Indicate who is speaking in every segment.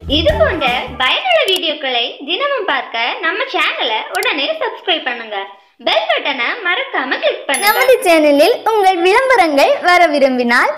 Speaker 1: இது போன்ற பயனுள்ள வீடியோக்களை தினமும் பார்க்க நம்ம சேனலை உடனே சப்ஸ்கிரைப் பண்ணுங்க. பெல் பட்டனை மறக்காம கிளிக் பண்ணுங்க.
Speaker 2: நமது சேனலில் உங்கள் விளம்பரங்கள் வர விரும்பினால்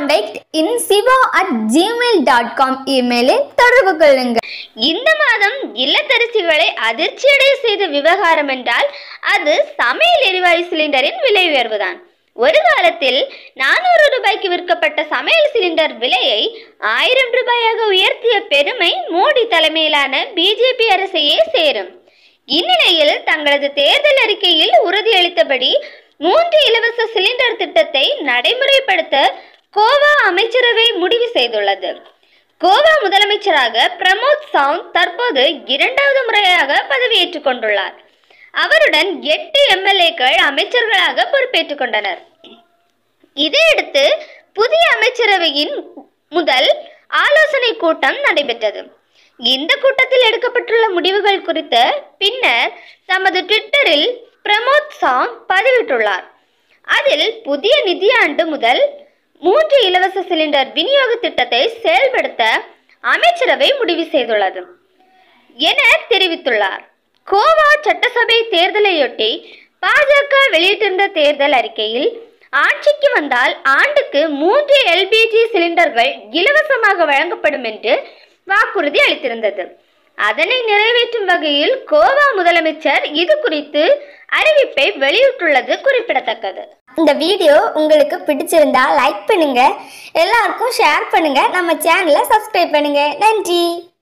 Speaker 2: contact@gmail.com இமெயிலில் தொடர்பு கொள்ளுங்கள்.
Speaker 1: இந்த மாதம் இல்லத்தரசிகளை அதிர்ச்சியடைய செய்த விவகாரம் என்றால் அது சமையல் எரிவாயு சிலிண்டரின் விலை உயர்வுதான். ஒரு காலத்தில் 400 ரூபாய்க்கு விற்கப்பட்ட சமையல் சிலிண்டர் விலையை 1000 ரூபாயாக உயர்த்திய பெருமை மோடி தலைமையிலான பிஜேபி அரசையே சேரும். இந்நிலையில் தங்களது தேர்தல் அறிக்கையில் உறுதியளித்தபடி 3 இலவச சிலிண்டர் திட்டத்தை நடைமுறைப்படுத்த கோவா அமைச்சரவை முடிவு செய்துள்ளது. கோவா முதலமைச்சராக பிரமோத் சாவந்த் தற்போது 2வது முறையாக பதவியேற்றுக் கொண்டுள்ளார். அவருடன் 8 எம்எல்ஏக்கள் அமைச்சர்களாக பொறுப்பேற்றுக் கொண்டனர். இதையடுத்து புதிய அமைச்சரவையின் முதல் ஆலோசனை கூட்டம் நடைபெற்றது. இந்த கூட்டத்தில் எடுக்கப்பட்டுள்ள முடிவுகள் குறித்து பின்னர் தமது ட்விட்டரில் பிரமோத் சாவந்த் பதிவிட்டுள்ளார். அதில் புதிய நிதியாண்டு முதல் 3 இலவச சிலிண்டர் விநியோக திட்டத்தை செயல்படுத்த அமைச்சரவை முடிவு செய்துள்ளது என தெரிவித்துள்ளார். கோவா சட்டசபை தேர்தலையொட்டி பாஜக வெளியிட்டிருந்த தேர்தல் அறிக்கையில் ஆட்சிக்கு வந்தால் ஆண்டுக்கு 3 எல்பிஜி சிலிண்டர்கள் இலவசமாக வழங்கப்படும் என்று வாக்குறுதி அளித்திருந்தது. அதனை நிறைவேற்றும் வகையில் கோவா முதலமைச்சர் இது குறித்து அறிவிப்பை வெளியிட்டுள்ளது குறிப்பிடத்தக்கது.
Speaker 2: இந்த வீடியோ உங்களுக்கு பிடிச்சிருந்தா லைக் பண்ணுங்க, எல்லாருக்கும் ஷேர் பண்ணுங்க, நம்ம சேனலை சப்ஸ்கிரைப் பண்ணுங்க. நன்றி.